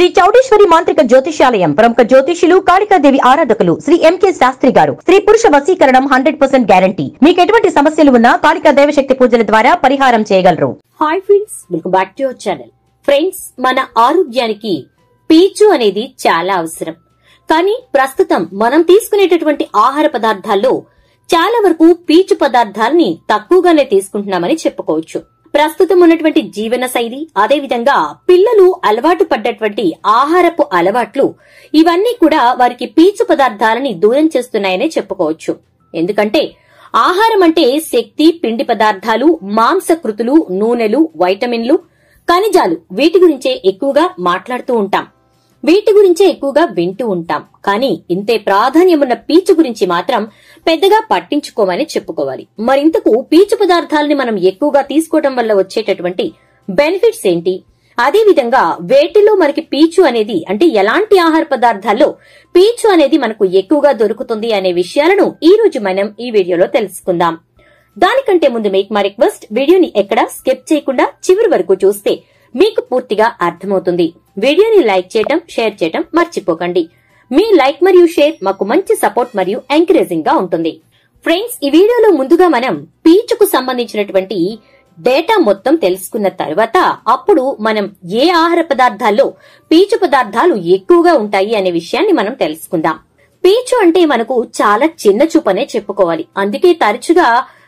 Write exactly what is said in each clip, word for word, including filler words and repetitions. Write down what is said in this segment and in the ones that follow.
శ్రీ చౌడేశ్వరి మాంత్రిక జ్యోతిషాలయం ప్రముఖ జ్యోతిషులు కాళికాదేవి ఆరాధకులు శ్రీ ఎంకే శాస్త్రి గారు. స్త్రీ పురుష వశీకరణం హండ్రెడ్ పర్సెంట్ గ్యారంటీ. మీకు ఎటువంటి సమస్యలు ఉన్నా కాళికా దైవశక్తి పూజల ద్వారా పరిహారం చేయగలరు. Hi friends, welcome back to our channel. Friends, మన ఆరోగ్యానికి పీచు అనేది చాలా అవసరం. కానీ ప్రస్తుతం మనం తీసుకునేటటువంటి ఆహార పదార్థాల్లో చాలా వరకు పీచు పదార్థాలని తక్కువగానే తీసుకుంటున్నామని చెప్పుకోవచ్చు. ప్రస్తుతం ఉన్నటువంటి జీవన శైలి, అదేవిధంగా పిల్లలు అలవాటు పడ్డటువంటి ఆహారపు అలవాట్లు, ఇవన్నీ కూడా వారికి పీచు పదార్థాలని దూరం చేస్తున్నాయనే చెప్పుకోవచ్చు. ఎందుకంటే ఆహారం అంటే శక్తి, పిండి పదార్థాలు, మాంసకృతులు, నూనెలు, వైటమిన్లు, ఖనిజాలు, వీటి గురించే ఎక్కువగా మాట్లాడుతూ ఉంటాం, వీటి గురించే ఎక్కువగా వింటూ ఉంటాం. కానీ ఇంతే ప్రాధాన్యమున్న పీచు గురించి మాత్రం పెద్దగా పట్టించుకోమని చెప్పుకోవాలి. మరింతకు పీచు పదార్థాలని మనం ఎక్కువగా తీసుకోవడం వల్ల వచ్చేటటువంటి బెనిఫిట్స్ ఏంటి, అదేవిధంగా వేటిలో మనకి పీచు అనేది, అంటే ఎలాంటి ఆహార పదార్థాల్లో పీచు అనేది మనకు ఎక్కువగా దొరుకుతుంది అనే విషయాలను ఈ రోజు మనం ఈ వీడియోలో తెలుసుకుందాం. దానికంటే ముందు మీకు మా రిక్వెస్ట్, వీడియోని ఎక్కడా స్కిప్ చేయకుండా చివరి వరకు చూస్తే మీకు పూర్తిగా అర్థమవుతుంది. వీడియోని లైక్ చేయటం, షేర్ చేయటం మర్చిపోకండి. మీ లైక్ మరియు షేర్ మాకు మంచి సపోర్ట్ మరియు ఎంకరేజింగ్ గా ఉంటుంది. ఫ్రెండ్స్, ఈ వీడియోలో ముందుగా మనం పీచుకు సంబంధించినటువంటి డేటా మొత్తం తెలుసుకున్న తర్వాత అప్పుడు మనం ఏ ఆహార పదార్థాల్లో పీచు పదార్థాలు ఎక్కువగా ఉంటాయి అనే విషయాన్ని మనం తెలుసుకుందాం. పీచు అంటే మనకు చాలా చిన్న చూపనే చెప్పుకోవాలి. అందుకే తరచుగా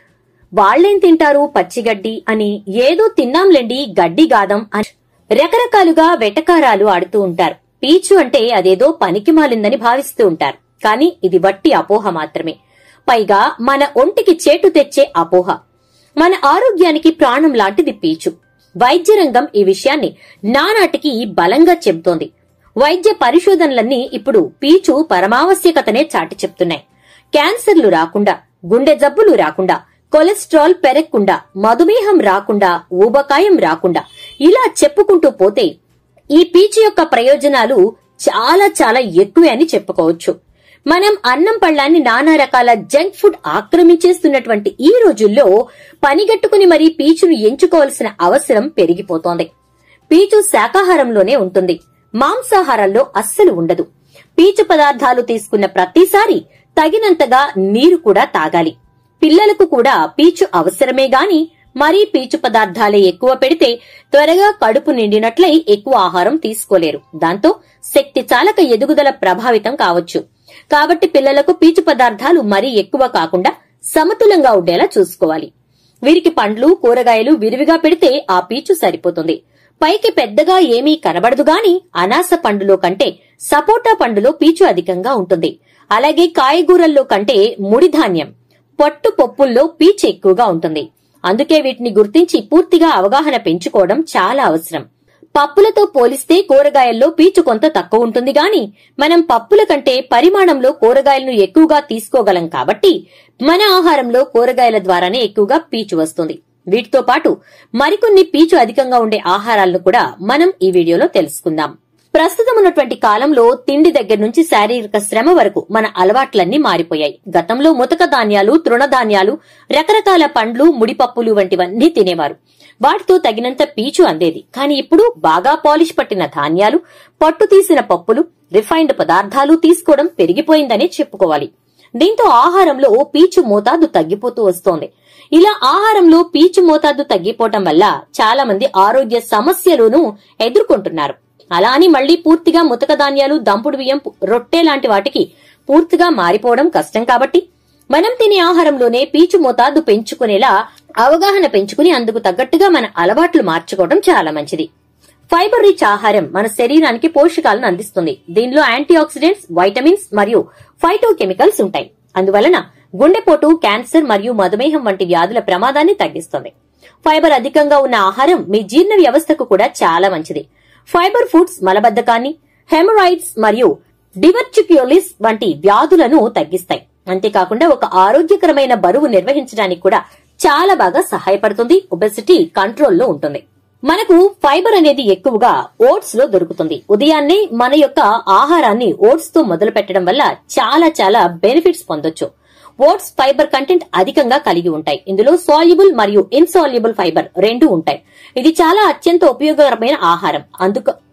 వాళ్లేం తింటారు పచ్చిగడ్డి అని, ఏదో తిన్నాంలేండి గడ్డి గాదం అని రకరకాలుగా వెటకారాలు ఆడుతూ ఉంటారు. పీచు అంటే అదేదో పనికి మాలిందని భావిస్తూ ఉంటారు. కానీ ఇది వట్టి అపోహ మాత్రమే. పైగా మన ఒంటికి చేటు తెచ్చే అపోహ. మన ఆరోగ్యానికి ప్రాణం లాంటిది పీచు. వైద్య రంగం ఈ విషయాన్ని నానాటికి బలంగా చెబుతోంది. వైద్య పరిశోధనలన్నీ ఇప్పుడు పీచు పరమావశ్యకతనే చాటి చెప్తున్నాయి. క్యాన్సర్లు రాకుండా, గుండె జబ్బులు రాకుండా, కొలెస్ట్రాల్ పెరగకుండా, మధుమేహం రాకుండా, ఊబకాయం రాకుండా, ఇలా చెప్పుకుంటూ పోతే ఈ పీచు యొక్క ప్రయోజనాలు చాలా చాలా ఎక్కువే అని చెప్పుకోవచ్చు. మనం అన్నం పళ్ళాన్ని నానా రకాల జంక్ ఫుడ్ ఆక్రమించేస్తున్నటువంటి ఈ రోజుల్లో పనిగట్టుకుని మరీ పీచును ఎంచుకోవాల్సిన అవసరం పెరిగిపోతోంది. పీచు శాకాహారంలోనే ఉంటుంది, మాంసాహారంలో అస్సలు ఉండదు. పీచు పదార్థాలు తీసుకున్న ప్రతిసారి తగినంతగా నీరు కూడా తాగాలి. పిల్లలకు కూడా పీచు అవసరమే గాని మరీ పీచు పదార్థాలే ఎక్కువ పెడితే త్వరగా కడుపు నిండినట్లయి ఎక్కువ ఆహారం తీసుకోలేరు. దాంతో శక్తి చాలక ఎదుగుదల ప్రభావితం కావచ్చు. కాబట్టి పిల్లలకు పీచు పదార్థాలు మరీ ఎక్కువ కాకుండా సమతులంగా ఉండేలా చూసుకోవాలి. వీరికి పండ్లు, కూరగాయలు విరివిగా పెడితే ఆ పీచు సరిపోతుంది. పైకి పెద్దగా ఏమీ కనబడదు గాని అనాస పండులో కంటే సపోటా పండులో పీచు అధికంగా ఉంటుంది. అలాగే కాయగూరల్లో కంటే ముడి ధాన్యం, పొట్టు పప్పుల్లో పీచు ఎక్కువగా ఉంటుంది. అందుకే వీటిని గుర్తించి పూర్తిగా అవగాహన పెంచుకోవడం చాలా అవసరం. పప్పులతో పోలిస్తే కూరగాయల్లో పీచు కొంత తక్కువ ఉంటుంది గాని మనం పప్పుల కంటే పరిమాణంలో కూరగాయలను ఎక్కువగా తీసుకోగలం. కాబట్టి మన ఆహారంలో కూరగాయల ద్వారానే ఎక్కువగా పీచు వస్తుంది. వీటితో పాటు మరికొన్ని పీచు అధికంగా ఉండే ఆహారాలను కూడా మనం ఈ వీడియోలో తెలుసుకుందాం. ప్రస్తుతం ఉన్నటువంటి కాలంలో తిండి దగ్గర నుంచి శారీరక శ్రమ వరకు మన అలవాట్లన్నీ మారిపోయాయి. గతంలో ముతక ధాన్యాలు, తృణధాన్యాలు, రకరకాల పండ్లు, ముడిపప్పులు వంటివన్నీ తినేవారు. వాటితో తగినంత పీచు అందేది. కానీ ఇప్పుడు బాగా పాలిష్ పట్టిన ధాన్యాలు, పట్టు తీసిన పప్పులు, రిఫైన్డ్ పదార్థాలు తీసుకోవడం పెరిగిపోయిందనే చెప్పుకోవాలి. దీంతో ఆహారంలో పీచు మోతాదు తగ్గిపోతూ వస్తోంది. ఇలా ఆహారంలో పీచు మోతాదు తగ్గిపోవటం వల్ల చాలా మంది ఆరోగ్య సమస్యలను ఎదుర్కొంటున్నారు. అలా అని మళ్లీ పూర్తిగా ముతక ధాన్యాలు, దంపుడు బియ్యం, రొట్టె లాంటి వాటికి పూర్తిగా మారిపోవడం కష్టం. కాబట్టి మనం తినే ఆహారంలోనే పీచు మోతాదు పెంచుకునేలా అవగాహన పెంచుకుని అందుకు తగ్గట్టుగా మన అలవాట్లు మార్చుకోవడం చాలా మంచిది. ఫైబర్ రిచ్ ఆహారం మన శరీరానికి పోషకాలను అందిస్తుంది. దీనిలో యాంటీ ఆక్సిడెంట్స్, వైటమిన్స్ మరియు ఫైటో కెమికల్స్ ఉంటాయి. అందువలన గుండెపోటు, క్యాన్సర్ మరియు మధుమేహం వంటి వ్యాధుల ప్రమాదాన్ని తగ్గిస్తుంది. ఫైబర్ అధికంగా ఉన్న ఆహారం మీ జీర్ణ వ్యవస్థకు కూడా చాలా మంచిది. ఫైబర్ ఫుడ్స్ మలబద్ధకాన్ని, హెమరాయిడ్స్ మరియు డివర్టిక్యులిస్ వంటి వ్యాధులను తగ్గిస్తాయి. అంతేకాకుండా ఒక ఆరోగ్యకరమైన బరువు నిర్వహించడానికి కూడా చాలా బాగా సహాయపడుతుంది. ఒబెసిటీ కంట్రోల్లో ఉంటుంది. మనకు ఫైబర్ అనేది ఎక్కువగా ఓట్స్ లో దొరుకుతుంది. ఉదయాన్నే మన యొక్క ఆహారాన్ని ఓట్స్ తో మొదలు పెట్టడం వల్ల చాలా చాలా బెనిఫిట్స్ పొందొచ్చు. ఓట్స్ ఫైబర్ కంటెంట్ అధికంగా కలిగి ఉంటాయి. ఇందులో సాల్యుబుల్ మరియు ఇన్సాల్యుబుల్ ఫైబర్ రెండు ఉంటాయి. ఇది చాలా అత్యంత ఉపయోగకరమైన ఆహారం. అందుకు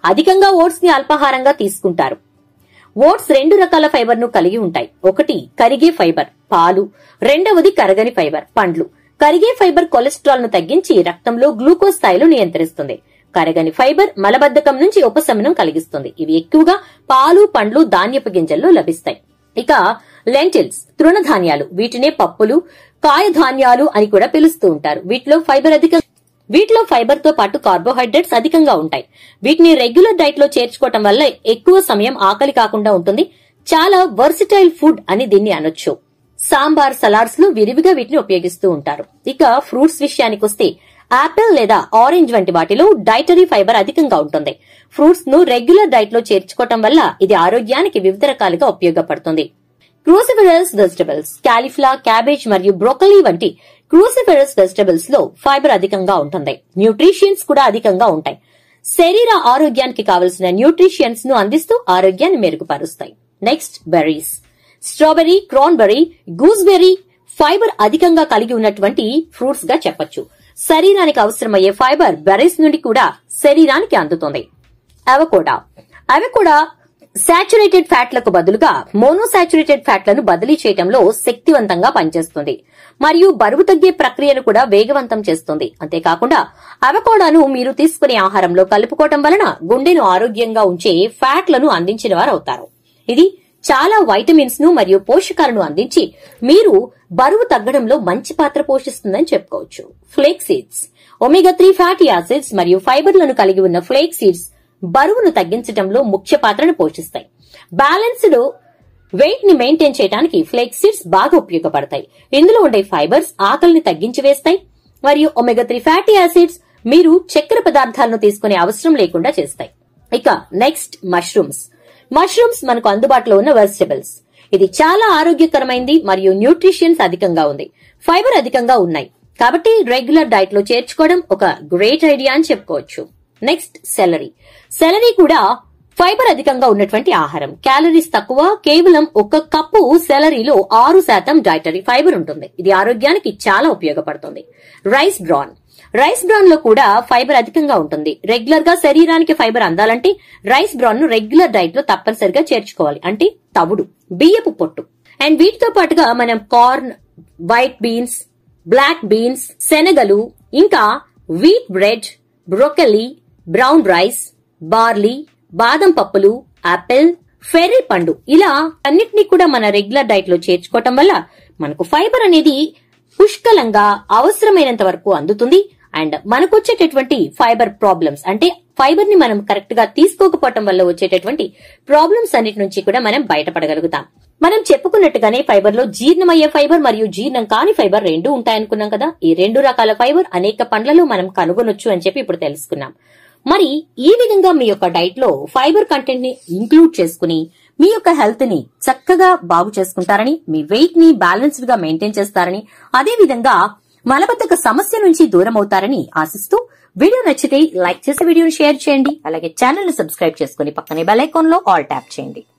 అధికంగా ఓట్స్ ని అల్పాహారంగా తీసుకుంటారు. ఓట్స్ రెండు రకాల ఫైబర్ ను కలిగి ఉంటాయి. ఒకటి కరిగే ఫైబర్ పాలు, రెండవది కరగని ఫైబర్ పండ్లు. కరిగే ఫైబర్ కొలెస్ట్రాల్ ను తగ్గించి రక్తంలో గ్లూకోజ్ స్థాయిలు నియంత్రిస్తుంది. కరగని ఫైబర్ మలబద్ధకం నుంచి ఉపశమనం కలిగిస్తుంది. ఇవి ఎక్కువగా పాలు, పండ్లు, ధాన్యపు గింజల్లో లభిస్తాయి. ఇక లెంటిల్స్ తృణధాన్యాలు, వీటినే పప్పులు, కాయ ధాన్యాలు అని కూడా పిలుస్తూ ఉంటారు. వీటిలో ఫైబర్ అధిక వీటిలో ఫైబర్ తో పాటు కార్బోహైడ్రేట్స్ అధికంగా ఉంటాయి. వీటిని రెగ్యులర్ డైట్ లో చేర్చుకోవటం వల్ల ఎక్కువ సమయం ఆకలి కాకుండా ఉంటుంది. చాలా వర్సిటైల్ ఫుడ్ అని దీన్ని అనొచ్చు. సాంబార్, సలాడ్స్ లో విరివిగా వీటిని ఉపయోగిస్తూ ఉంటారు. ఇక ఫ్రూట్స్ విషయానికి వస్తే ఆపిల్ లేదా ఆరెంజ్ వంటి వాటిలో డైటరీ ఫైబర్ అధికంగా ఉంటుంది. ఫ్రూట్స్ ను రెగ్యులర్ డైట్ లో చేర్చుకోవటం వల్ల ఇది ఆరోగ్యానికి వివిధ రకాలుగా ఉపయోగపడుతుంది. క్రూసిఫెరస్ వెజిటబుల్స్, కాలీఫ్లవర్, క్యాబేజ్ మరియు బ్రోకలీ వంటి క్రూసిఫెరస్ వెజిటబుల్స్ లో ఫైబర్ అధికంగా ఉంటుంది. న్యూట్రిషియన్స్ కూడా అధికంగా ఉంటాయి. శరీర ఆరోగ్యానికి కావలసిన న్యూట్రిషియన్స్ ను అందిస్తూ ఆరోగ్యాన్ని మెరుగుపరుస్తాయి. Next berries. Strawberry, cranberry, gooseberry fibre అధికంగా కలిగి ఉన్నటువంటి ఫ్రూట్స్ గా చెప్పొచ్చు. శరీరానికి అవసరమయ్యే ఫైబర్ బెర్రీస్ నుండి కూడా శరీరానికి అందుతుంది. అవకోడా. అవకోడా సాచురేటెడ్ ఫ్యాట్లకు బదులుగా మోనోసాచురేటెడ్ ఫ్యాట్లను బదిలీ చేయడంలో శక్తివంతంగా పనిచేస్తుంది మరియు బరువు తగ్గే ప్రక్రియను కూడా వేగవంతం చేస్తుంది. అంతేకాకుండా అవకోడాను మీరు తీసుకునే ఆహారంలో కలుపుకోవటం వలన గుండెను ఆరోగ్యంగా ఉంచే ఫ్యాట్లను అందించిన వారు అవుతారు. ఇది చాలా వైటమిన్స్ ను మరియు పోషకాలను అందించి మీరు బరువు తగ్గడంలో మంచి పాత్ర పోషిస్తుందని చెప్పుకోవచ్చు. Flax seeds. Omega three fatty acids మరియు ఫైబర్లను కలిగి ఉన్న ఫ్లేక్ సీడ్స్ బరువును తగ్గించడంలో ముఖ్య పాత్రను పోషిస్తాయి. బ్యాలెన్స్డ్ వెయిట్ ని మెయింటైన్ చేయడానికి ఫ్లేక్ సీడ్స్ బాగా ఉపయోగపడతాయి. ఇందులో ఉండే ఫైబర్స్ ఆకలిని తగ్గించి వేస్తాయి మరియు ఒమేగా త్రీ ఫ్యాటీ యాసిడ్స్ మీరు చక్కెర పదార్థాలను తీసుకునే అవసరం లేకుండా చేస్తాయి. ఇక నెక్స్ట్ మష్రూమ్స్. మష్రూమ్స్ మనకు అందుబాటులో ఉన్న వెజిటబుల్స్. ఇది చాలా ఆరోగ్యకరమైంది మరియు న్యూట్రిషియన్స్ అధికంగా ఉంది. ఫైబర్ అధికంగా ఉన్నాయి కాబట్టి రెగ్యులర్ డైట్ లో చేర్చుకోవడం ఒక గ్రేట్ ఐడియా అని చెప్పుకోవచ్చు. Next celery. సెలరీ కూడా ఫైబర్ అధికంగా ఉన్నటువంటి ఆహారం. క్యాలరీస్ తక్కువ. కేవలం ఒక కప్పు సెలరీలో ఆరు శాతం డైటరీ ఫైబర్ ఉంటుంది. ఇది ఆరోగ్యానికి చాలా ఉపయోగపడుతుంది. Rice bran. రైస్ బ్రాన్ లో కూడా ఫైబర్ అధికంగా ఉంటుంది. రెగ్యులర్ గా శరీరానికి ఫైబర్ అందాలంటే రైస్ బ్రాన్ ను రెగ్యులర్ డైట్ లో తప్పనిసరిగా చేర్చుకోవాలి. అంటే తవుడు, బియ్యపు పొట్టు. అండ్ వీటితో పాటుగా మనం corn, white beans, black beans, శనగలు, ఇంకా wheat bread, broccoli, brown rice, barley, బాదం పప్పులు, ఆపిల్, ఫెర్రీ పండు ఇలా అన్నిటినీ కూడా మన రెగ్యులర్ డైట్ లో చేర్చుకోవటం వల్ల మనకు ఫైబర్ అనేది పుష్కలంగా అవసరమైనంత వరకు అందుతుంది. అండ్ మనకు వచ్చేటటువంటి ఫైబర్ ప్రాబ్లమ్స్ అంటే ఫైబర్ ని మనం కరెక్ట్ గా తీసుకోకపోవటం వల్ల వచ్చేటటువంటి ప్రాబ్లమ్స్ అన్నిటి నుంచి కూడా మనం బయటపడగలుగుతాం. మనం చెప్పుకున్నట్టుగానే ఫైబర్ లో జీర్ణమయ్యే ఫైబర్ మరియు జీర్ణం కాని ఫైబర్ రెండు ఉంటాయనుకున్నాం కదా. ఈ రెండు రకాల ఫైబర్ అనేక పండ్లలో మనం కనుగొనొచ్చు అని చెప్పి ఇప్పుడు తెలుసుకున్నాం. మరి ఈ విధంగా మీ యొక్క డైట్ లో ఫైబర్ కంటెంట్ ని ఇంక్లూడ్ చేసుకుని మీ యొక్క హెల్త్ ని చక్కగా బాగు చేసుకుంటారని, మీ వెయిట్ ని బ్యాలెన్స్డ్ గా మెయింటైన్ చేస్తారని, అదే విధంగా మలబద్ధక సమస్య నుంచి దూరం అవుతారని ఆశిస్తూ వీడియో నచ్చితే లైక్ చేసి వీడియోని షేర్ చేయండి. అలాగే ఛానల్ ని సబ్స్క్రైబ్ చేసుకుని పక్కనే బెల్ ఐకాన్ లో ఆల్ ట్యాప్ చేయండి.